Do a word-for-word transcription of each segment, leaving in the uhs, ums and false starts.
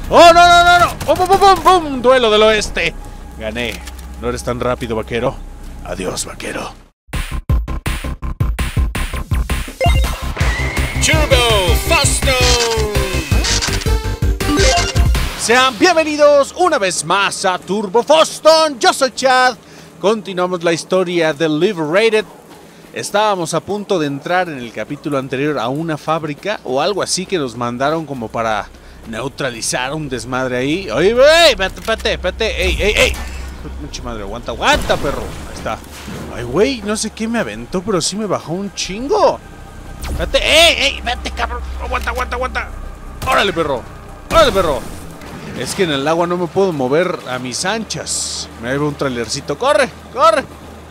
¡Oh, no, no, no, no! ¡Pum, pum, pum, pum! ¡Duelo del oeste! Gané. No eres tan rápido, vaquero. Adiós, vaquero. Turbo Foston. Sean bienvenidos una vez más a Turbo Foston. Yo soy Chad. Continuamos la historia de Liberated. Estábamos a punto de entrar en el capítulo anterior a una fábrica o algo así que nos mandaron como para neutralizar un desmadre ahí. Oye, wey, espérate, espérate, espérate. Ey, ey, ey. Mucha madre, aguanta, aguanta, perro. Ahí está. Ay, güey, no sé qué me aventó, pero sí me bajó un chingo. Espérate, ey, ey, espérate, cabrón. Aguanta, aguanta, aguanta. Órale, perro. Órale, perro. Es que en el agua no me puedo mover a mis anchas. Me lleva un trailercito. ¡Corre! ¡Corre!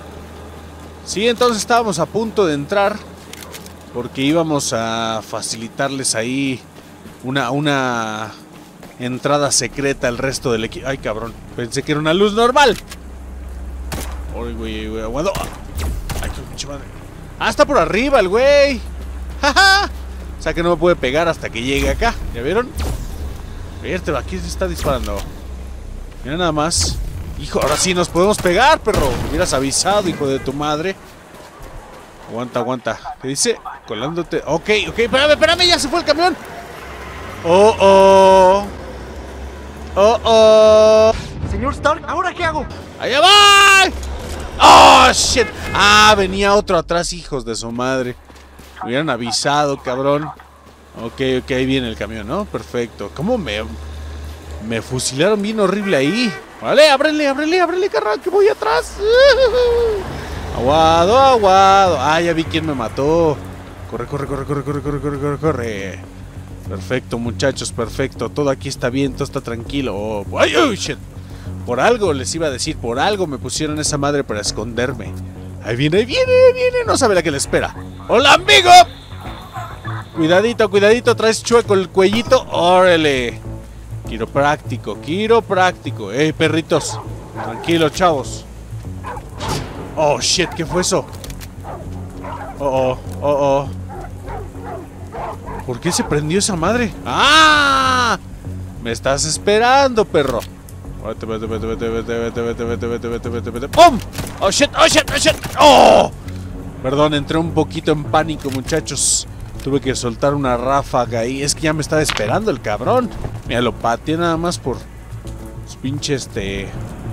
Sí, entonces estábamos a punto de entrar porque íbamos a facilitarles ahí una, una entrada secreta al resto del equipo. Ay, cabrón, pensé que era una luz normal. Ay, güey, güey, aguado. Ay, qué pinche madre. Ah, está por arriba el güey. Jaja. O sea que no me puede pegar hasta que llegue acá. ¿Ya vieron? Vértelo, aquí se está disparando. Mira nada más. Hijo, ahora sí nos podemos pegar, perro. Me hubieras avisado, hijo de tu madre. Aguanta, aguanta. ¿Qué dice? Colándote. Ok, ok, espérame, espérame, ya se fue el camión. Oh, oh. Oh, oh. Señor Stark, ¿ahora qué hago? ¡Allá va! ¡Oh, shit! Ah, venía otro atrás, hijos de su madre. Me hubieran avisado, cabrón. Ok, ok, ahí viene el camión, ¿no? Perfecto. ¿Cómo me... me fusilaron bien horrible ahí? Vale, ábrele, ábrele, ábrele, carnal, que voy atrás. Aguado, aguado. Ah, ya vi quién me mató. Corre, corre, corre, corre, corre, corre, corre, corre, corre. Perfecto, muchachos, perfecto. Todo aquí está bien, todo está tranquilo. Oh, ay, oh, shit. Por algo les iba a decir, por algo me pusieron esa madre para esconderme. Ahí viene, ahí viene, ahí viene. No sabe la que le espera. ¡Hola, amigo! Cuidadito, cuidadito, traes chueco el cuellito. ¡Órale! Quiropráctico, quiropráctico. Ey, perritos. Tranquilos, chavos. Oh, shit, ¿qué fue eso? Oh, oh, oh, oh. ¿Por qué se prendió esa madre? ¡Ah! Me estás esperando, perro. Vete, vete, vete, vete, vete, vete, vete, vete, vete, vete, vete, vete. ¡Pum! Oh, shit, oh, shit, oh, shit. ¡Oh! Perdón, entré un poquito en pánico, muchachos. Tuve que soltar una ráfaga ahí. Es que ya me estaba esperando el cabrón. Mira, lo pateé nada más por su pinche este...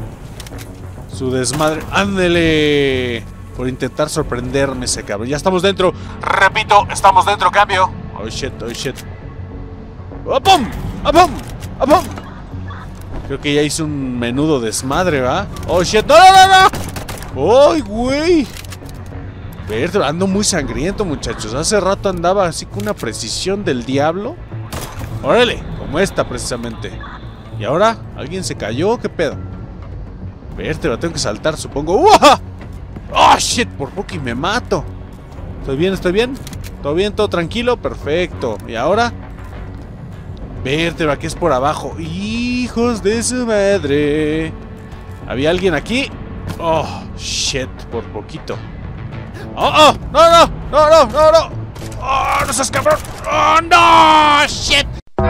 su desmadre. ¡Ándele! Por intentar sorprenderme ese cabrón. Ya estamos dentro. Repito, estamos dentro, cambio. Oh shit, oh shit. ¡Oh, pum! ¡Oh, pum! ¡Oh, pum! Creo que ya hice un menudo desmadre, ¿va? ¡Oh shit! ¡No, no, no, no! ¡Ay, güey! Verde, ando muy sangriento, muchachos. Hace rato andaba así con una precisión del diablo. Órale, como esta precisamente. ¿Y ahora? ¿Alguien se cayó? ¿Qué pedo? Verde, la tengo que saltar, supongo. ¡Uah! ¡Oh, shit! Por poco y me mato. ¿Estoy bien? ¿Estoy bien? ¿Todo bien? ¿Todo tranquilo? Perfecto. ¿Y ahora? Verde, aquí es por abajo. ¡Hijos de su madre! ¿Había alguien aquí? ¡Oh, shit! Por poquito. ¡Oh, oh! ¡No, no! ¡No, no, no, no! ¡Oh, no seas cabrón! ¡Oh, no! ¡Shit!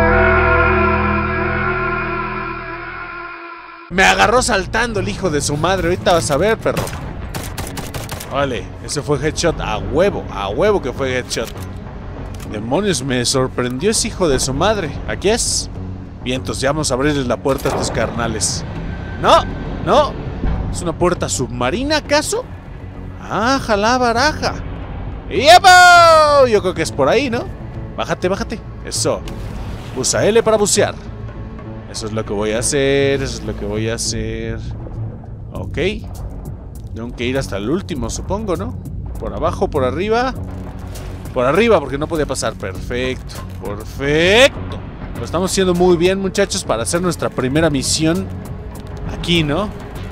Me agarró saltando el hijo de su madre. Ahorita vas a ver, perro. Vale, ese fue headshot. A huevo, a huevo que fue headshot. Demonios, me sorprendió ese hijo de su madre. ¿Aquí es? Vientos, ya vamos a abrirles la puerta a estos carnales. ¡No! ¡No! ¿Es una puerta submarina, acaso? ¡Ah, jalá baraja! ¡Yepo! Yo creo que es por ahí, ¿no? Bájate, bájate. Eso. Usa L para bucear. Eso es lo que voy a hacer. Eso es lo que voy a hacer. Ok. Tengo que ir hasta el último, supongo, ¿no? Por abajo, por arriba. Por arriba, porque no podía pasar. Perfecto. Perfecto. Lo estamos haciendo muy bien, muchachos, para hacer nuestra primera misión aquí, ¿no?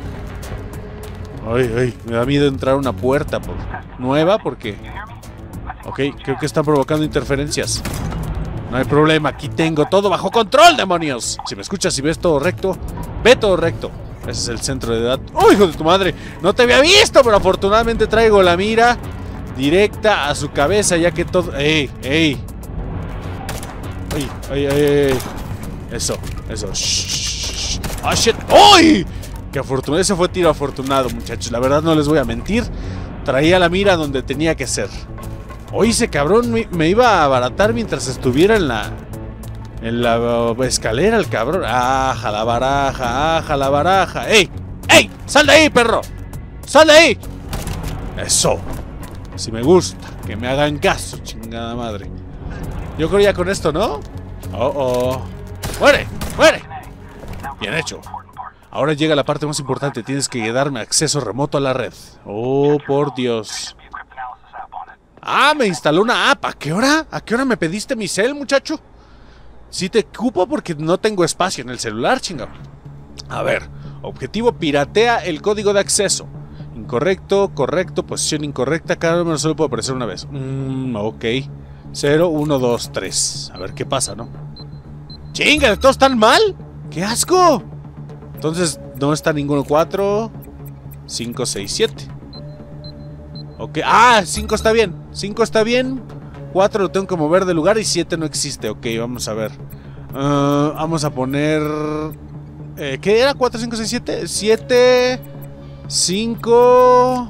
Ay, ay, me da miedo entrar a una puerta por... nueva porque... Ok, creo que están provocando interferencias. No hay problema, aquí tengo todo bajo control, demonios. Si me escuchas y ves todo recto, ve todo recto. Ese es el centro de edad. ¡Oh, hijo de tu madre! No te había visto, pero afortunadamente traigo la mira directa a su cabeza, ya que todo... ¡Ey, ey! ¡Ay, ay, ay, ay! Eso, eso. Shh. ¡Ah, shit! ¡Uy! ¡Qué afortunado! Ese fue tiro afortunado, muchachos. La verdad no les voy a mentir. Traía la mira donde tenía que ser. Oye, ese cabrón me, me iba a abaratar mientras estuviera en la... En la uh, escalera, el cabrón. ¡Aja la baraja! ¡Aja la baraja! ¡Ey! ¡Ey! ¡Sal de ahí, perro! ¡Sal de ahí! Eso. Si me gusta. Que me hagan caso, chingada madre. Yo creo ya con esto, ¿no? Oh, oh. ¡Muere! ¡Muere! Bien hecho. Ahora llega la parte más importante. Tienes que darme acceso remoto a la red. Oh, por Dios. Ah, me instaló una app. ¿A qué hora? ¿A qué hora me pediste mi cel, muchacho? Sí te cupo porque no tengo espacio en el celular, chingado. A ver. Objetivo: piratea el código de acceso. Incorrecto, correcto, posición incorrecta. Cada número solo puede aparecer una vez. Mmm, ok. cero, uno, dos, tres. A ver qué pasa, ¿no? ¡Chinga! ¿Todos están mal? ¡Qué asco! Entonces, no está ninguno. cuatro, cinco, seis, siete. Ok. Ah, cinco está bien. cinco está bien. cuatro lo tengo que mover de lugar y siete no existe. Ok, vamos a ver. Uh, vamos a poner... Eh, ¿Qué era? cuatro, cinco, seis, siete. siete... cinco...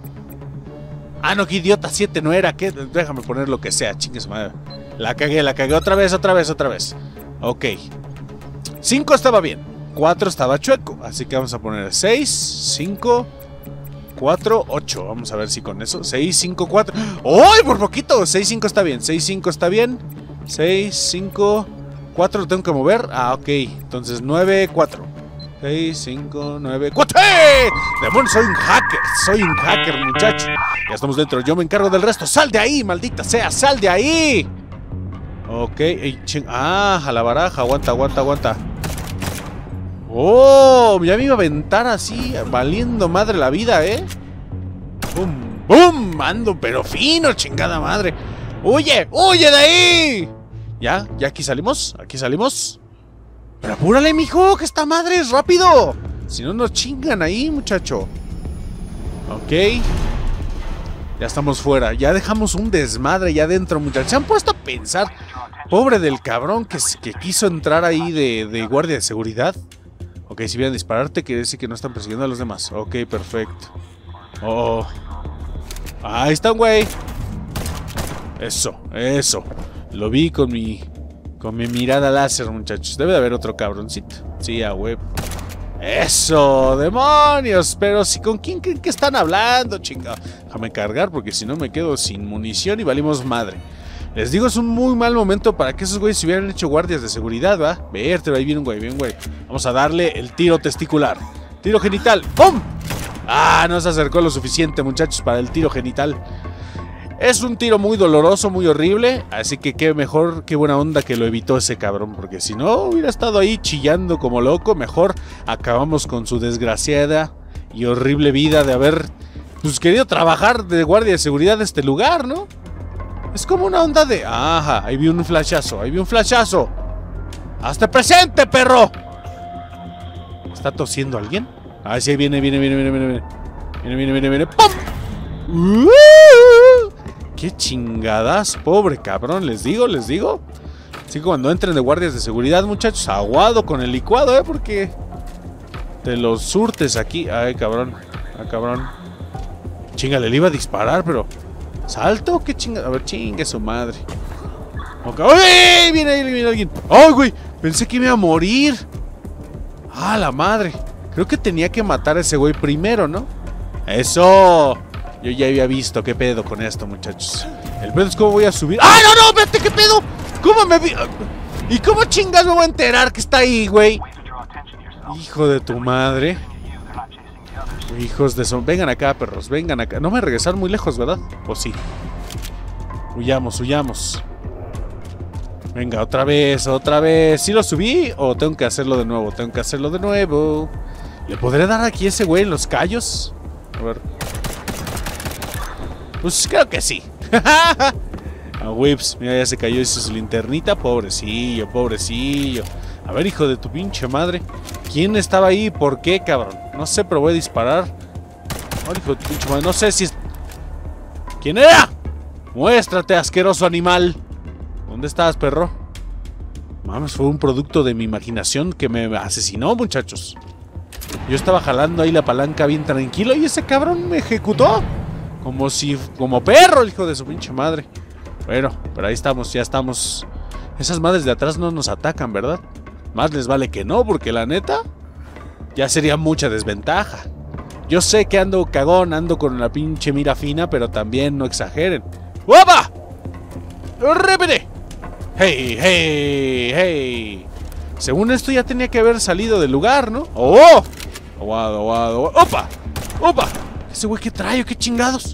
Ah, no, qué idiota. siete no era. ¿Qué? Déjame poner lo que sea. Chingue su madre. La cagué, la cagué. Otra vez, otra vez, otra vez. Ok. cinco estaba bien. cuatro estaba chueco. Así que vamos a poner seis, cinco, cuatro, ocho. Vamos a ver si con eso. seis, cinco, cuatro. ¡Ay, por poquito! seis, cinco está bien. seis, cinco está bien. seis, cinco, cuatro lo tengo que mover. Ah, ok. Entonces nueve, cuatro. seis, cinco, nueve, cuatro. ¡Eh! ¡Demonios! Soy un hacker. Soy un hacker, muchacho. Ya estamos dentro. Yo me encargo del resto. ¡Sal de ahí, maldita sea! ¡Sal de ahí! Ok. Ey, ching. Ah, a la baraja. Aguanta, aguanta, aguanta. ¡Oh! Ya me iba a aventar así, valiendo madre la vida, ¿eh? ¡Bum! ¡Bum! Ando, pero fino, chingada madre. ¡Huye! ¡Huye de ahí! ¿Ya? ¿Ya aquí salimos? ¿Aquí salimos? ¡Pero apúrale, mijo! ¡Que esta madre es rápido! Si no nos chingan ahí, muchacho. Ok. Ya estamos fuera. Ya dejamos un desmadre ya adentro, muchachos. Se han puesto a pensar. Pobre del cabrón que, que quiso entrar ahí de, de guardia de seguridad. Ok, si vienen a dispararte, quiere decir que no están persiguiendo a los demás. Ok, perfecto. Oh. Ahí está un güey. Eso, eso. Lo vi con mi... Con mi mirada láser, muchachos. Debe de haber otro cabroncito. Sí, a web. ¡Eso! ¡Demonios! Pero si con quién creen que están hablando, chingado. Déjame cargar porque si no me quedo sin munición y valimos madre. Les digo, es un muy mal momento para que esos güeyes se hubieran hecho guardias de seguridad, ¿va? Vértelo, ahí viene un güey, bien güey. Vamos a darle el tiro testicular. Tiro genital. ¡Pum! Ah, no se acercó lo suficiente, muchachos, para el tiro genital. Es un tiro muy doloroso, muy horrible. Así que qué mejor, qué buena onda que lo evitó ese cabrón. Porque si no, hubiera estado ahí chillando como loco. Mejor acabamos con su desgraciada y horrible vida de haber, pues, querido trabajar de guardia de seguridad de este lugar, ¿no? Es como una onda de... Ajá, ahí vi un flashazo, ahí vi un flashazo. ¡Hazte presente, perro! ¿Está tosiendo alguien? Ah, sí, viene, viene, viene, viene, viene, viene. Viene, viene, viene, viene. ¡Pum! ¡Uh! ¡Qué chingadas! Pobre cabrón, les digo, les digo. Así que cuando entren de guardias de seguridad, muchachos, aguado con el licuado, ¿eh? Porque te los surtes aquí. Ay, cabrón. Ay, cabrón. Chingale, le iba a disparar, pero... ¿Salto? ¿Qué chinga? A ver, chingue su madre. Okay. ¡Ay! Viene ahí, viene alguien. ¡Ay, güey! Pensé que me iba a morir. ¡Ah, la madre! Creo que tenía que matar a ese güey primero, ¿no? ¡Eso! Yo ya había visto qué pedo con esto, muchachos. El pedo es cómo voy a subir. ¡Ah, no, no! ¡Espérate! ¿Qué pedo? ¿Cómo me vi? ¿Y cómo chingas me voy a enterar que está ahí, güey? Hijo de tu madre. Hijos de son. Vengan acá, perros. Vengan acá. No me regresar muy lejos, ¿verdad? Pues sí. Huyamos, huyamos. Venga, otra vez, otra vez. ¿Sí lo subí o tengo que hacerlo de nuevo? Tengo que hacerlo de nuevo. ¿Le podré dar aquí a ese güey en los callos? A ver. Pues creo que sí. A Whips. Mira, ya se cayó su linternita. Pobrecillo, pobrecillo. A ver, hijo de tu pinche madre. ¿Quién estaba ahí? ¿Por qué, cabrón? No sé, pero voy a disparar. Oh, hijo de tu pinche madre. No sé si es... ¿Quién era? Muéstrate, asqueroso animal. ¿Dónde estás, perro? Mames, fue un producto de mi imaginación que me asesinó, muchachos. Yo estaba jalando ahí la palanca bien tranquilo y ese cabrón me ejecutó. Como si... como perro, el hijo de su pinche madre. Bueno, pero ahí estamos, ya estamos. Esas madres de atrás no nos atacan, ¿verdad? Más les vale que no, porque la neta ya sería mucha desventaja. Yo sé que ando cagón, ando con la pinche mira fina, pero también no exageren. ¡Opa! ¡Repete! ¡Hey, hey, hey! Según esto ya tenía que haber salido del lugar, ¿no? ¡Oh! ¡Aguado, aguado! ¡Opa! ¡Opa! ¿Ese güey qué trae? ¿Qué chingados?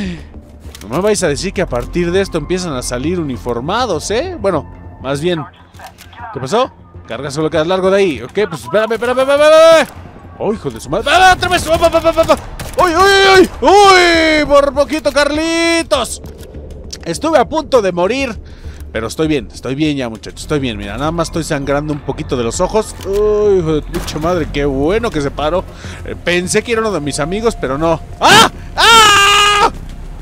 No me vais a decir que a partir de esto empiezan a salir uniformados, ¿eh? Bueno, más bien... ¿Qué pasó? Carga solo quedas largo de ahí. Ok, pues espérame, espérame, espérame, espérame. ¡Oh, hijo de su madre! ¡Ah, otra vez! ¡Uy, uy, uy! ¡Uy! ¡Por poquito, Carlitos! Estuve a punto de morir. Pero estoy bien, estoy bien ya, muchachos. Estoy bien, mira, nada más estoy sangrando un poquito de los ojos. ¡Uy, hijo de mucha madre! ¡Qué bueno que se paró! Eh, pensé que era uno de mis amigos, pero no. ¡Ah! ¡Ah!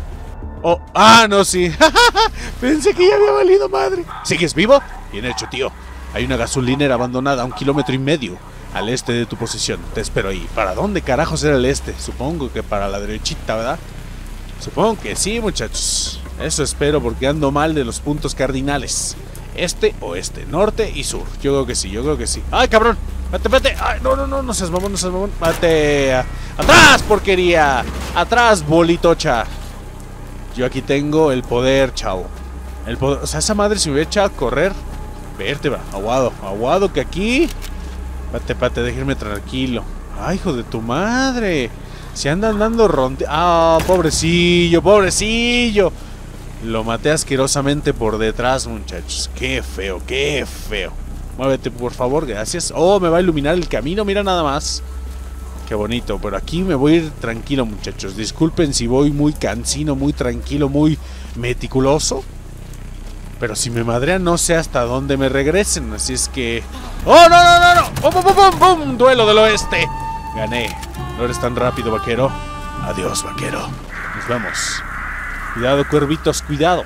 Oh, ah, no, sí. Pensé que ya había valido madre. ¿Sigues vivo? Bien hecho, tío. Hay una gasolinera abandonada a un kilómetro y medio al este de tu posición. Te espero ahí. ¿Para dónde carajos era el este? Supongo que para la derechita, ¿verdad? Supongo que sí, muchachos. Eso espero porque ando mal de los puntos cardinales. Este, oeste, norte y sur. Yo creo que sí, yo creo que sí. ¡Ay, cabrón! ¡Vete, vete! ¡Ay, no, no, no! No seas mamón, no seas mamón. ¡Vete! ¡Atrás, porquería! ¡Atrás, bolitocha! Yo aquí tengo el poder, chavo. El poder... O sea, esa madre si me hubiera echado a correr... Vértebra, aguado, aguado que aquí... Pate, pate, déjenme tranquilo. ¡Ay, hijo de tu madre! Se andan dando ronde... ¡Ah, pobrecillo, pobrecillo! Lo maté asquerosamente por detrás, muchachos. ¡Qué feo, qué feo! Muévete, por favor, gracias. ¡Oh, me va a iluminar el camino! Mira nada más. ¡Qué bonito! Pero aquí me voy a ir tranquilo, muchachos. Disculpen si voy muy cansino, muy tranquilo, muy meticuloso. Pero si me madrean no sé hasta dónde me regresen. Así es que... ¡Oh, no, no, no, no! ¡Pum, pum, pum, pum! ¡Duelo del oeste! Gané. No eres tan rápido, vaquero. Adiós, vaquero. Nos vemos. Cuidado, cuervitos, cuidado.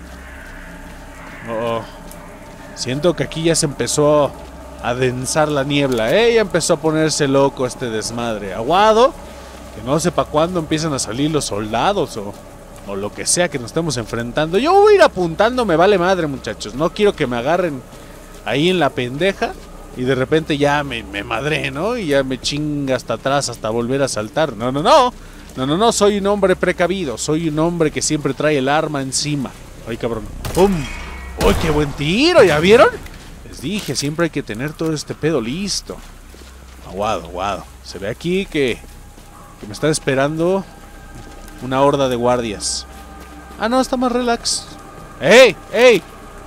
Oh, siento que aquí ya se empezó a densar la niebla, ¿eh? Ya empezó a ponerse loco este desmadre. Aguado. Que no sé para cuándo empiezan a salir los soldados o... O lo que sea que nos estemos enfrentando. Yo voy a ir apuntando, me vale madre, muchachos. No quiero que me agarren ahí en la pendeja y de repente ya me, me madré, ¿no? Y ya me chinga hasta atrás hasta volver a saltar. No, no, no. No, no, no. Soy un hombre precavido. Soy un hombre que siempre trae el arma encima. Ay, cabrón. ¡Pum! ¡Uy, qué buen tiro! ¿Ya vieron? Les dije, siempre hay que tener todo este pedo listo. Aguado, aguado. Se ve aquí que, que me está esperando... una horda de guardias. Ah, no, está más relax. ¡Ey! ¡Ey!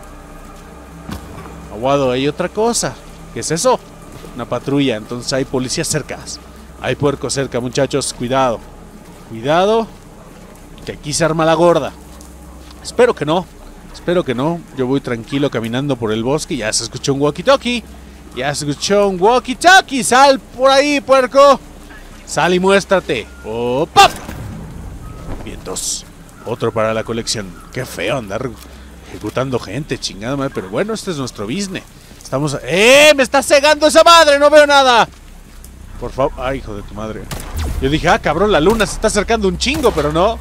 Aguado, hay otra cosa. ¿Qué es eso? Una patrulla, entonces hay policías cerca. Hay puercos cerca, muchachos. Cuidado. Cuidado. Que aquí se arma la gorda. Espero que no. Espero que no. Yo voy tranquilo caminando por el bosque. Ya se escuchó un walkie-talkie. Ya se escuchó un walkie-talkie. Sal por ahí, puerco. Sal y muéstrate. ¡Oh, pop! Vientos. Otro para la colección. Qué feo andar ejecutando gente, chingada madre. Pero bueno, este es nuestro business. Estamos... ¡Eh! ¡Me está cegando esa madre! ¡No veo nada! Por favor... ¡Ay, hijo de tu madre! Yo dije, ah, cabrón, la luna se está acercando un chingo, pero no.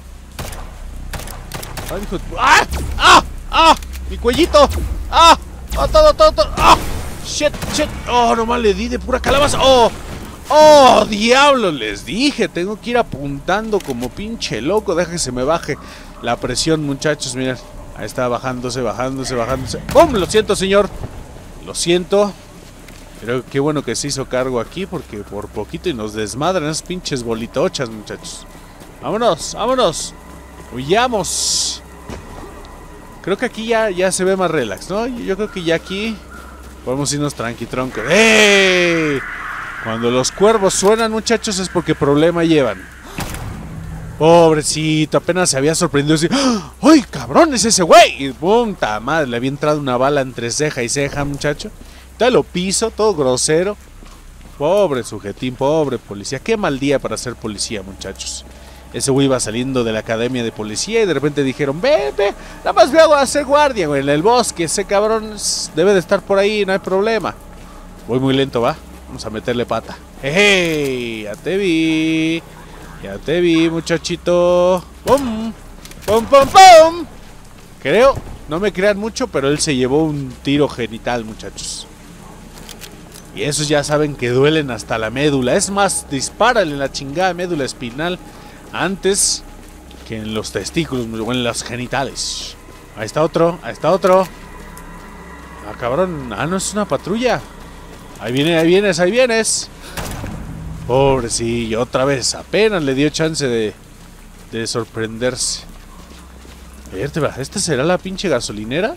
¡Ay, hijo de... ¡Ah! ¡Ah! ¡Ah! ¡Mi cuellito! ¡Ah! ¡Ah! ¡Todo, todo, todo! ¡Ah! ¡Shit! ¡Shit! ¡Oh, nomás le di de pura calabaza! ¡Oh! ¡Oh, diablo! Les dije, tengo que ir apuntando como pinche loco. Deja que se me baje la presión, muchachos. Miren, ahí está bajándose, bajándose, bajándose. ¡Pum! Lo siento, señor. Lo siento. Pero qué bueno que se hizo cargo aquí, porque por poquito y nos desmadran esas pinches bolitochas, muchachos. ¡Vámonos! ¡Vámonos! ¡Huyamos! Creo que aquí ya, ya se ve más relax, ¿no? Yo creo que ya aquí podemos irnos tranqui tronco. ¡Ey! Cuando los cuervos suenan, muchachos, es porque problema llevan. Pobrecito, apenas se había sorprendido así. ¡Ay, cabrón, es ese güey! Y puta madre, le había entrado una bala entre ceja y ceja, muchacho. Te lo piso, todo grosero. Pobre sujetín, pobre policía. Qué mal día para ser policía, muchachos. Ese güey iba saliendo de la academia de policía y de repente dijeron, ve, ve, nada más vengo a hacer guardia, güey, en el bosque. Ese cabrón debe de estar por ahí, no hay problema. Voy muy lento, va. Vamos a meterle pata. ¡Hey! Ya te vi. Ya te vi, muchachito. ¡Pum! ¡Pum, pum, pum! Creo, no me crean mucho, pero él se llevó un tiro genital, muchachos. Y esos ya saben que duelen hasta la médula. Es más, dispárale la chingada médula espinal antes que en los testículos o en los genitales. Ahí está otro, ahí está otro. Ah, cabrón. Ah, no, es una patrulla. Ahí viene, ahí vienes, ahí vienes. Pobrecillo, otra vez. Apenas le dio chance de, de sorprenderse. ¿Esta será la pinche gasolinera?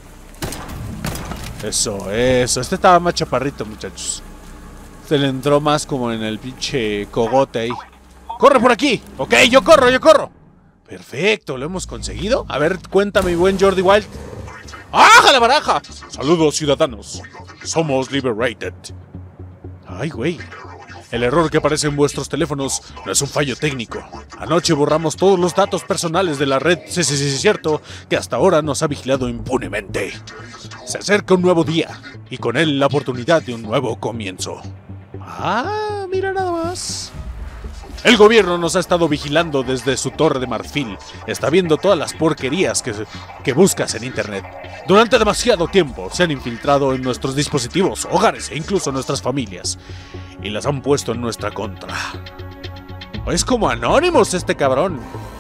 Eso, eso. Este estaba más chaparrito, muchachos. Este le entró más como en el pinche cogote ahí. ¡Corre por aquí! Ok, yo corro, yo corro. Perfecto, ¿lo hemos conseguido? A ver, cuéntame, mi buen Jordi Wild. ¡Aja la baraja! Saludos, ciudadanos. Somos Liberated. Ay, güey. El error que aparece en vuestros teléfonos no es un fallo técnico. Anoche borramos todos los datos personales de la red. Sí, sí, sí, es cierto, que hasta ahora nos ha vigilado impunemente. Se acerca un nuevo día, y con él la oportunidad de un nuevo comienzo. Ah, mira nada más. El gobierno nos ha estado vigilando desde su torre de marfil. Está viendo todas las porquerías que, que buscas en internet. Durante demasiado tiempo se han infiltrado en nuestros dispositivos, hogares e incluso nuestras familias. Y las han puesto en nuestra contra. Es como Anonymous este cabrón.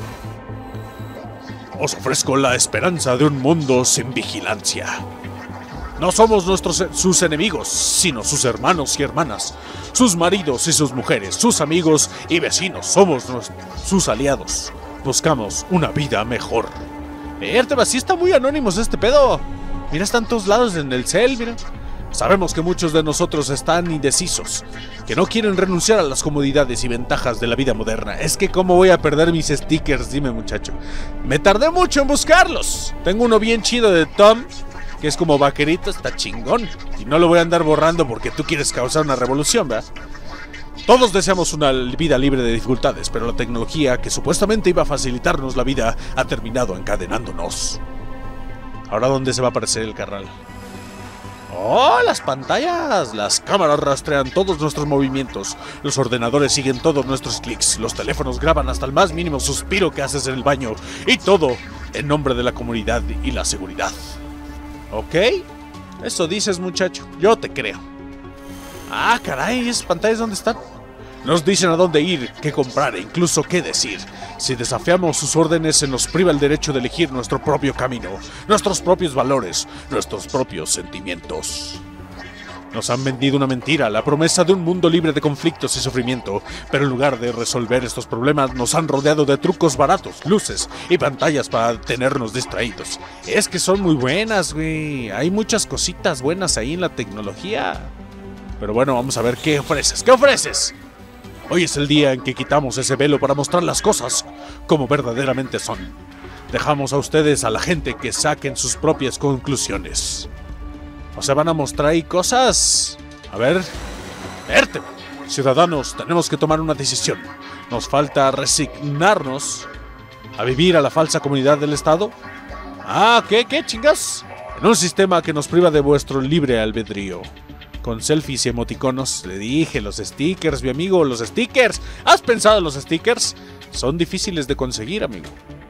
Os ofrezco la esperanza de un mundo sin vigilancia. No somos nuestros, sus enemigos, sino sus hermanos y hermanas, sus maridos y sus mujeres, sus amigos y vecinos. Somos nos, sus aliados. Buscamos una vida mejor. Verte, sí está muy Anonymous este pedo. Mira, están todos lados en el cel, mira. Sabemos que muchos de nosotros están indecisos, que no quieren renunciar a las comodidades y ventajas de la vida moderna. Es que cómo voy a perder mis stickers, dime muchacho. Me tardé mucho en buscarlos. Tengo uno bien chido de Tom, que es como vaquerito, está chingón. Y no lo voy a andar borrando porque tú quieres causar una revolución, ¿verdad? Todos deseamos una vida libre de dificultades, pero la tecnología que supuestamente iba a facilitarnos la vida ha terminado encadenándonos. ¿Ahora dónde se va a aparecer el carnal? ¡Oh, las pantallas! Las cámaras rastrean todos nuestros movimientos. Los ordenadores siguen todos nuestros clics. Los teléfonos graban hasta el más mínimo suspiro que haces en el baño. Y todo en nombre de la comunidad y la seguridad. ¿Ok? Eso dices, muchacho. Yo te creo. Ah, caray, ¿esas pantallas dónde están? Nos dicen a dónde ir, qué comprar e incluso qué decir. Si desafiamos sus órdenes, se nos priva el derecho de elegir nuestro propio camino, nuestros propios valores, nuestros propios sentimientos. Nos han vendido una mentira, la promesa de un mundo libre de conflictos y sufrimiento, pero en lugar de resolver estos problemas, nos han rodeado de trucos baratos, luces y pantallas para tenernos distraídos. Es que son muy buenas, güey. Hay muchas cositas buenas ahí en la tecnología. Pero bueno, vamos a ver qué ofreces. ¿Qué ofreces? Hoy es el día en que quitamos ese velo para mostrar las cosas como verdaderamente son. Dejamos a ustedes, a la gente, que saquen sus propias conclusiones. O sea, van a mostrar ahí cosas. A ver, verte. Ciudadanos, tenemos que tomar una decisión. Nos falta resignarnos a vivir a la falsa comunidad del Estado. Ah, ¿qué? ¿Qué chingas? En un sistema que nos priva de vuestro libre albedrío. Con selfies y emoticonos, le dije, los stickers, mi amigo, los stickers. ¿Has pensado en los stickers? Son difíciles de conseguir, amigo.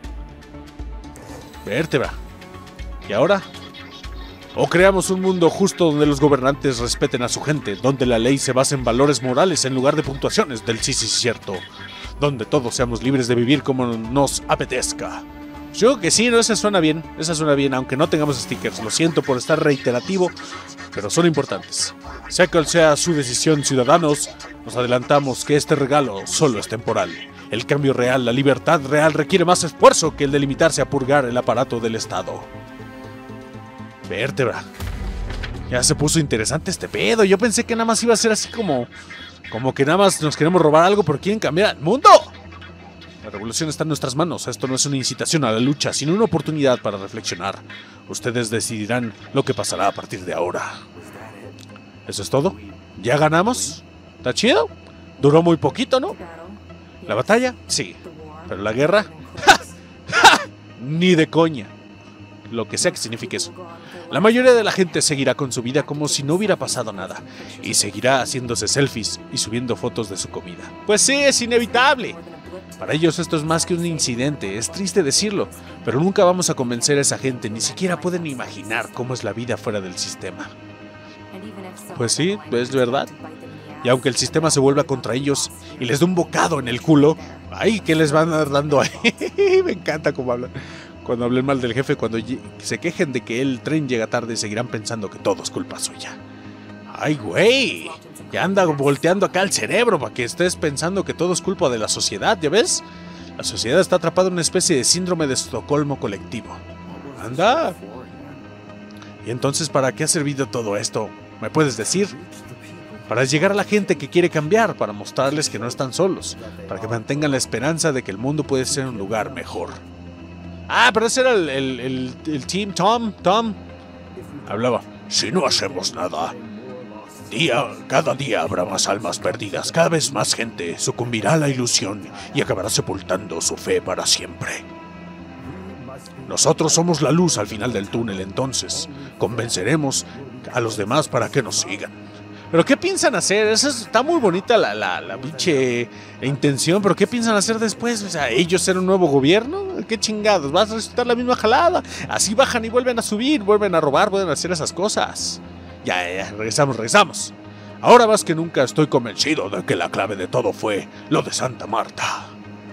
Vértebra. ¿Y ahora? O creamos un mundo justo donde los gobernantes respeten a su gente, donde la ley se basa en valores morales en lugar de puntuaciones del sí, sí, cierto, donde todos seamos libres de vivir como nos apetezca. Yo creo que sí, ¿no? Esa suena bien, esa suena bien, aunque no tengamos stickers. Lo siento por estar reiterativo, pero son importantes. Sea cual sea su decisión, ciudadanos, nos adelantamos que este regalo solo es temporal. El cambio real, la libertad real, requiere más esfuerzo que el de limitarse a purgar el aparato del Estado. Vértebra. Ya se puso interesante este pedo. Yo pensé que nada más iba a ser así como... Como que nada más nos queremos robar algo, pero quieren cambiar el mundo. La revolución está en nuestras manos. Esto no es una incitación a la lucha, sino una oportunidad para reflexionar. Ustedes decidirán lo que pasará a partir de ahora. ¿Eso es todo? ¿Ya ganamos? ¿Está chido? Duró muy poquito, ¿no? ¿La batalla? Sí. Pero la guerra, ¡ja! ¡Ja! Ni de coña. Lo que sea que signifique eso. La mayoría de la gente seguirá con su vida como si no hubiera pasado nada. Y seguirá haciéndose selfies y subiendo fotos de su comida. Pues sí, es inevitable. Para ellos esto es más que un incidente, es triste decirlo, pero nunca vamos a convencer a esa gente, ni siquiera pueden imaginar cómo es la vida fuera del sistema. Pues sí, es verdad. Y aunque el sistema se vuelva contra ellos y les dé un bocado en el culo, ay, ¿qué les van a dar dando ahí? Me encanta cómo hablan. Cuando hablen mal del jefe, cuando se quejen de que el tren llega tarde, seguirán pensando que todo es culpa suya. Ay, güey. Ya anda volteando acá el cerebro para que estés pensando que todo es culpa de la sociedad, ¿ya ves? La sociedad está atrapada en una especie de síndrome de Estocolmo colectivo. Anda. ¿Y entonces para qué ha servido todo esto? ¿Me puedes decir? Para llegar a la gente que quiere cambiar, para mostrarles que no están solos, para que mantengan la esperanza de que el mundo puede ser un lugar mejor. Ah, pero ese era el, el, el, el team Tom, Tom. Hablaba. Si no hacemos nada, día, cada día habrá más almas perdidas, cada vez más gente sucumbirá a la ilusión y acabará sepultando su fe para siempre. Nosotros somos la luz al final del túnel, entonces convenceremos a los demás para que nos sigan. ¿Pero qué piensan hacer? Esa es, está muy bonita la, la, la pinche intención, pero ¿qué piensan hacer después? O sea, ¿ellos ser un nuevo gobierno? ¿Qué chingados? ¿Vas a resultar la misma jalada? Así bajan y vuelven a subir, vuelven a robar, vuelven a hacer esas cosas. Ya, ya, regresamos, regresamos. Ahora más que nunca estoy convencido de que la clave de todo fue lo de Santa Marta.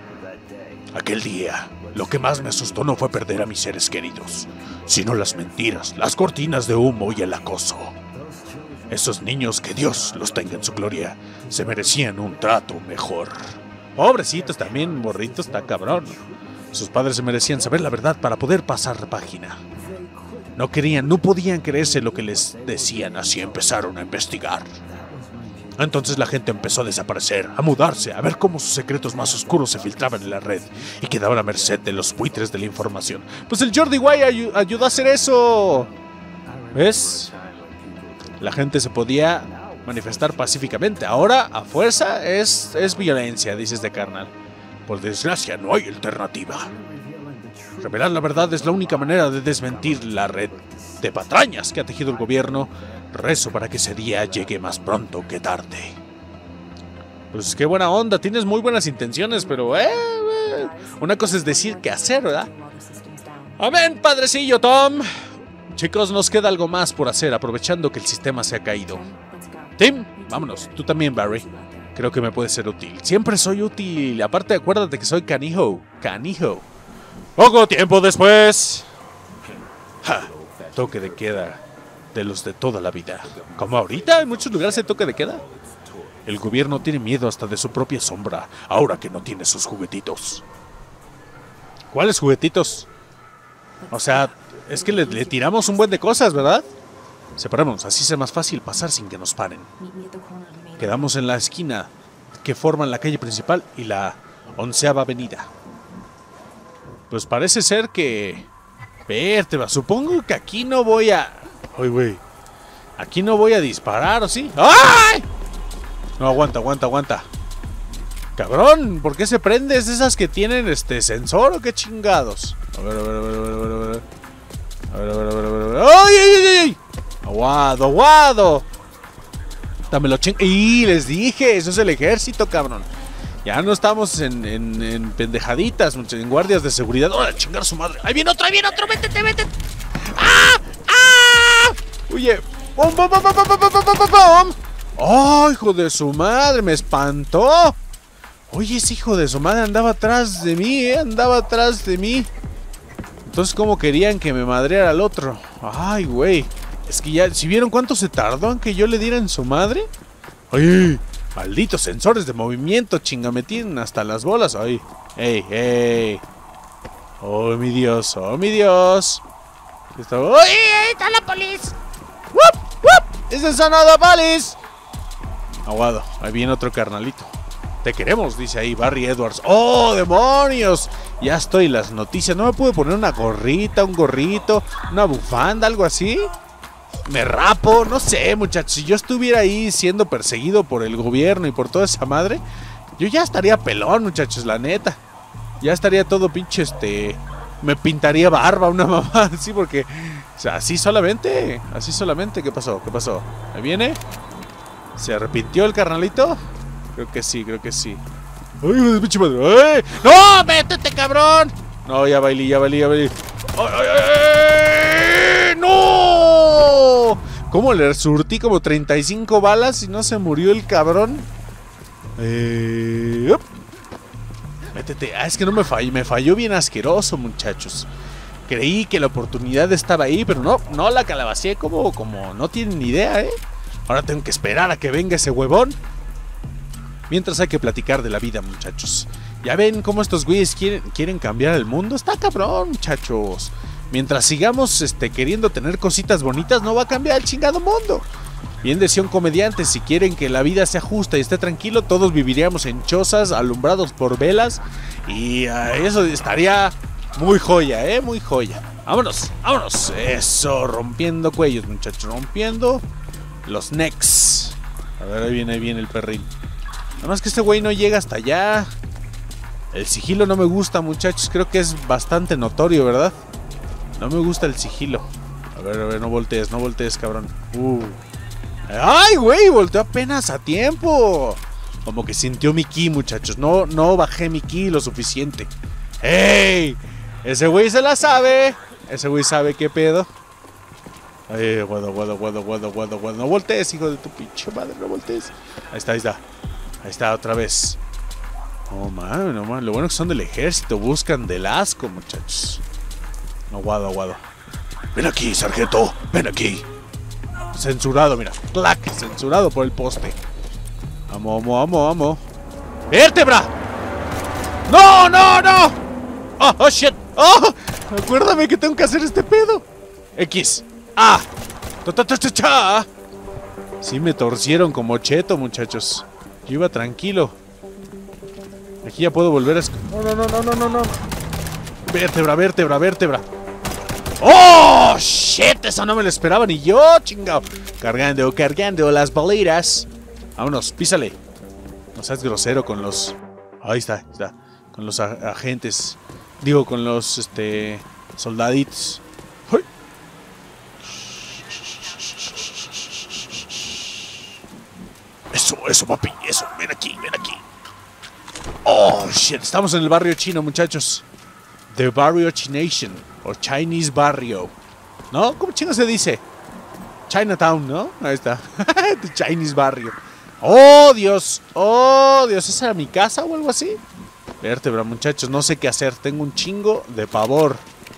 Aquel día, lo que más me asustó no fue perder a mis seres queridos, sino las mentiras, las cortinas de humo y el acoso. Esos niños, que Dios los tenga en su gloria, se merecían un trato mejor. Pobrecitos también, morritos, está cabrón. Sus padres se merecían saber la verdad para poder pasar página. No querían, no podían creerse lo que les decían, así empezaron a investigar. Entonces la gente empezó a desaparecer, a mudarse, a ver cómo sus secretos más oscuros se filtraban en la red y quedaban a merced de los buitres de la información. Pues el Jordi Way ay- ayudó a hacer eso. ¿Ves? La gente se podía manifestar pacíficamente. Ahora, a fuerza, es, es violencia, dices de carnal. Por desgracia, no hay alternativa. Revelar la verdad es la única manera de desmentir la red de patrañas que ha tejido el gobierno. Rezo para que ese día llegue más pronto que tarde. Pues qué buena onda, tienes muy buenas intenciones, pero eh, eh, una cosa es decir que hacer, ¿verdad? Amén, padrecillo Tom. Chicos, nos queda algo más por hacer, aprovechando que el sistema se ha caído. Tim, vámonos. Tú también, Barry. Creo que me puede ser útil. Siempre soy útil. Aparte, acuérdate que soy canijo. Canijo. Poco tiempo después. Ja, toque de queda de los de toda la vida. Como ahorita, en muchos lugares hay toque de queda. El gobierno tiene miedo hasta de su propia sombra, ahora que no tiene sus juguetitos. ¿Cuáles juguetitos? O sea... Es que le, le tiramos un buen de cosas, ¿verdad? Separamos, así sea más fácil pasar sin que nos paren. Quedamos en la esquina que forman la calle principal y la onceava avenida. Pues parece ser que... Vértebra, supongo que aquí no voy a... Ay, güey. Aquí no voy a disparar, ¿o sí? ¡Ay! No, aguanta, aguanta, aguanta. Cabrón, ¿por qué se prende? ¿Es esas que tienen este sensor o qué chingados? A ver, a ver, a ver, a ver, a ver. A ver, a ver, a ver, a ver, a ver. ¡Ay, ay, ay, ay! ¡Aguado, aguado! Dámelo ching... ¡Y les dije! Eso es el ejército, cabrón. Ya no estamos en, en, en pendejaditas, en guardias de seguridad. ¡Oh, chingar su madre! ¡Ahí viene otro, ahí viene otro! ¡Métete, métete! ¡Ah! ¡Ah! Oye. ¡Pum, pum, pum, pum, pum, pum, pum, pum, pum! ¡Oh, hijo de su madre! ¡Me espantó! Oye, ese hijo de su madre andaba atrás de mí, ¿eh? Andaba atrás de mí. Entonces, ¿cómo querían que me madreara al otro? Ay, güey. Es que ya... ¿Si vieron cuánto se tardó en que yo le diera en su madre? ¡Ay! Malditos sensores de movimiento, chinga, me tienen hasta las bolas. ¡Ay! ¡Ey, ey! ¡Oh, mi Dios! ¡Oh, mi Dios! Está... ¡Ay, ahí está la polis! ¡Wup, wup! ¡Es el sonado polis! Aguado, ahí viene otro carnalito. Te queremos, dice ahí Barry Edwards. ¡Oh, demonios! Ya estoy en las noticias. ¿No me pude poner una gorrita, un gorrito, una bufanda, algo así? Me rapo, no sé, muchachos. Si yo estuviera ahí siendo perseguido por el gobierno y por toda esa madre, yo ya estaría pelón, muchachos, la neta. Ya estaría todo pinche este... Me pintaría barba una mamá, sí, porque... O sea, así solamente, así solamente. ¿Qué pasó? ¿Qué pasó? ¿Me viene? ¿Se arrepintió el carnalito? Creo que sí, creo que sí. ¡Ay, pinche madre! ¡Ay! ¡No! ¡Métete, cabrón! No, ya bailé, ya bailé, ya bailé. ¡Ay, ay, ay! ¡No! ¿Cómo le surtí como treinta y cinco balas y no se murió el cabrón? Eh... Métete. Ah, es que no me falló. Me falló bien asqueroso, muchachos. Creí que la oportunidad estaba ahí, pero no, no la calabacé como, como no tienen ni idea, ¿eh? Ahora tengo que esperar a que venga ese huevón. Mientras hay que platicar de la vida, muchachos. Ya ven cómo estos güeyes quieren, quieren cambiar el mundo. Está cabrón, muchachos. Mientras sigamos este, queriendo tener cositas bonitas, no va a cambiar el chingado mundo. Bien decía un comediante, si quieren que la vida sea justa y esté tranquilo, todos viviríamos en chozas, alumbrados por velas. Y uh, eso estaría muy joya, ¿eh? Muy joya. Vámonos, vámonos. Eso, rompiendo cuellos, muchachos. Rompiendo los necks. A ver, ahí viene, ahí viene el perrín. Nada más que este güey no llega hasta allá. El sigilo no me gusta, muchachos. Creo que es bastante notorio, ¿verdad? No me gusta el sigilo. A ver, a ver, no voltees, no voltees, cabrón. Uh. ¡Ay, güey! Volteó apenas a tiempo. Como que sintió mi ki, muchachos. No, no bajé mi ki lo suficiente. ¡Ey! Ese güey se la sabe. Ese güey sabe qué pedo. Ay, guado, guado, guado, guado, guado, guado. No voltees, hijo de tu pinche madre, no voltees. Ahí está, ahí está. Ahí está, otra vez. No mames, no mames. Lo bueno que son del ejército. Buscan del asco, muchachos. No, guado, guado. Ven aquí, sargento. Ven aquí. Censurado, mira. ¡Clac! Censurado por el poste. Amo, amo, amo, amo. ¡Vértebra! ¡No, no, no! ¡Oh, oh, shit! ¡Oh! Acuérdame que tengo que hacer este pedo. X. ¡Ah! ¡Ta-ta-ta-ta-ta! Sí me torcieron como cheto, muchachos. Yo iba tranquilo. Aquí ya puedo volver a... No, no, no, no, no, no, no. Vértebra, vértebra, vértebra. ¡Oh, shit! Eso no me lo esperaba ni yo, chingado. Cargando, cargando las baleras. Vámonos, písale. No seas grosero con los... Ahí está, ahí está. Con los agentes. Digo, con los, este... soldaditos. ¡Ay! Eso, eso, papi, eso. Ven aquí, ven aquí. Oh, shit. Estamos en el barrio chino, muchachos. The Barrio Chination. O Chinese Barrio. ¿No? ¿Cómo chino se dice? Chinatown, ¿no? Ahí está. The Chinese Barrio. ¡Oh, Dios! ¡Oh, Dios! ¿Esa era mi casa o algo así? Vértebra, muchachos. No sé qué hacer. Tengo un chingo de pavor.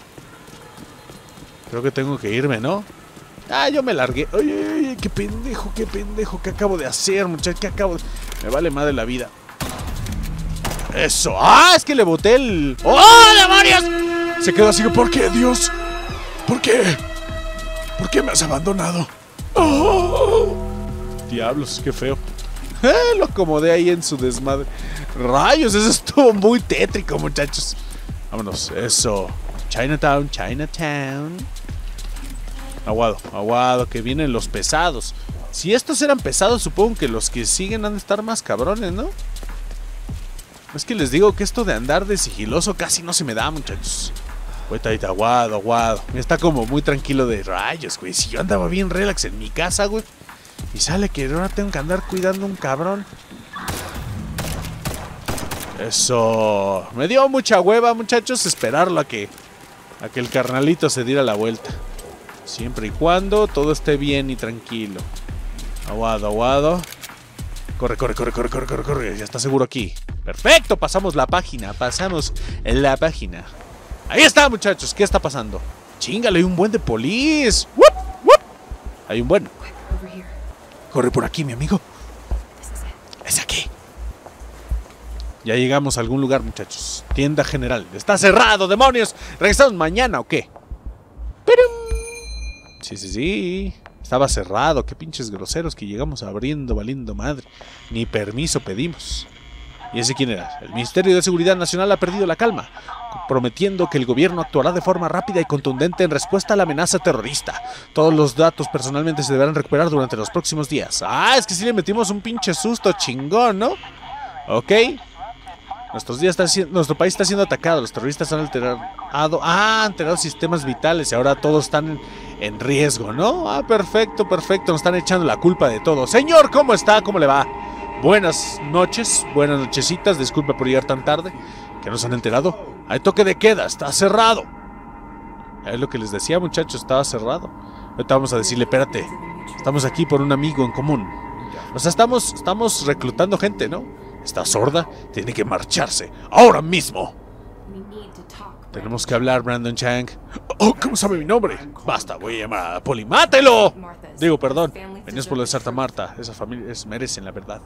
Creo que tengo que irme, ¿no? Ah, yo me largué. ¡Ay, ay, ay! ¡Qué pendejo, qué pendejo! ¿Qué acabo de hacer, muchachos? ¿Qué acabo de...? Me vale madre la vida. ¡Eso! ¡Ah! Es que le boté el... ¡Oh, demonios! Se quedó así. ¿Por qué, Dios? ¿Por qué? ¿Por qué me has abandonado? ¡Oh! Diablos, qué feo. Eh, lo acomodé ahí en su desmadre. Rayos, eso estuvo muy tétrico, muchachos. Vámonos, eso. Chinatown, Chinatown. Aguado, aguado, que vienen los pesados. Si estos eran pesados, supongo que los que siguen han de estar más cabrones, ¿no? Es que les digo que esto de andar de sigiloso casi no se me da, muchachos. Ahorita, ahorita, aguado, aguado. Está como muy tranquilo de rayos, güey. Si yo andaba bien relax en mi casa, güey. Y sale que ahora tengo que andar cuidando un cabrón. Eso. Me dio mucha hueva, muchachos, esperarlo a que a que el carnalito se diera la vuelta. Siempre y cuando todo esté bien y tranquilo. Aguado, aguado. Corre, corre, corre, corre, corre, corre, corre. Ya está seguro aquí. Perfecto, pasamos la página. Pasamos la página. Ahí está, muchachos. ¿Qué está pasando? Chingale, hay un buen de polis. ¡Wup, wup! Hay un buen. Corre por aquí, mi amigo. Es aquí. Ya llegamos a algún lugar, muchachos. Tienda general. Está cerrado, demonios. ¿Regresamos mañana o qué? Pero... Sí, sí, sí. Estaba cerrado. Qué pinches groseros que llegamos abriendo, valiendo madre. Ni permiso pedimos. ¿Y ese quién era? El Ministerio de Seguridad Nacional ha perdido la calma, prometiendo que el gobierno actuará de forma rápida y contundente en respuesta a la amenaza terrorista. Todos los datos personalmente se deberán recuperar durante los próximos días. Ah, es que sí le metimos un pinche susto chingón, ¿no? Ok. Nuestros días está siendo, nuestro país está siendo atacado. Los terroristas han alterado, ah, han alterado sistemas vitales y ahora todos están en, en riesgo, ¿no? Ah, perfecto, perfecto. Nos están echando la culpa de todo. Señor, ¿cómo está? ¿Cómo le va? Buenas noches, buenas nochecitas. Disculpe por llegar tan tarde. ¿Que nos han enterado? Hay toque de queda, está cerrado. Es lo que les decía, muchachos, estaba cerrado. Ahorita vamos a decirle, espérate, estamos aquí por un amigo en común. O sea, estamos, estamos reclutando gente, ¿no? Está sorda, tiene que marcharse, ahora mismo. Tenemos que hablar, Brandon Chang. Oh, ¿cómo sabe mi nombre? Basta, voy a llamar a Polly. ¡Mátelo! Digo, perdón, venías por lo de Santa Marta. Esa familia es, merecen la verdad.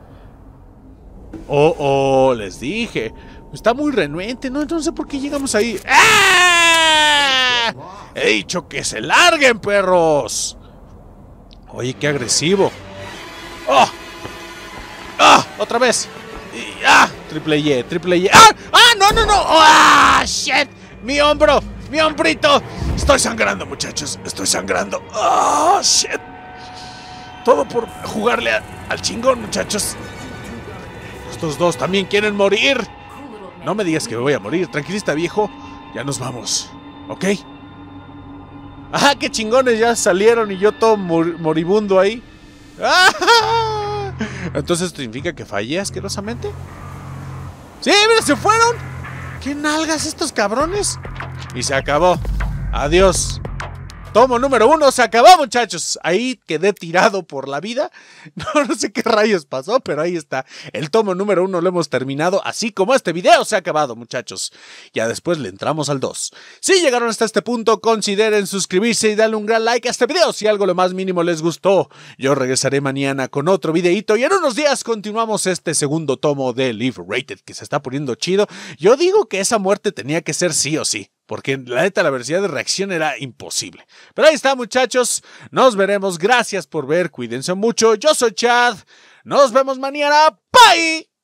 Oh, oh, les dije. Está muy renuente, ¿no? Entonces, ¿por qué llegamos ahí? ¡Ah! He dicho que se larguen, perros. Oye, qué agresivo. ¡Oh! ¡Ah! ¡Otra vez! Y, ¡ah! Triple Y, triple Y. ¡Ah! ¡Ah! ¡No, no, no! ¡Ah! ¡Shit! ¡Mi hombro! ¡Mi hombrito! Estoy sangrando, muchachos. Estoy sangrando. ¡Ah! ¡Shit! Todo por jugarle a, al chingón, muchachos. Estos dos también quieren morir. No me digas que me voy a morir. Tranquilista, viejo. Ya nos vamos. ¿Ok? ¡Ah! ¡Qué chingones! Ya salieron y yo todo mor moribundo ahí. ¡Ah! Entonces, ¿esto significa que fallé asquerosamente? ¡Sí, mira, se fueron! ¿Qué nalgas estos cabrones? Y se acabó. Adiós. Tomo número uno, se acabó, muchachos. Ahí quedé tirado por la vida. No, no sé qué rayos pasó, pero ahí está. El tomo número uno lo hemos terminado, así como este video se ha acabado, muchachos. Ya después le entramos al dos. Si llegaron hasta este punto, consideren suscribirse y darle un gran like a este video si algo lo más mínimo les gustó. Yo regresaré mañana con otro videito y en unos días continuamos este segundo tomo de Live Rated, que se está poniendo chido. Yo digo que esa muerte tenía que ser sí o sí. Porque la neta la velocidad de reacción era imposible. Pero ahí está, muchachos. Nos veremos. Gracias por ver. Cuídense mucho. Yo soy Chad. Nos vemos mañana. Bye.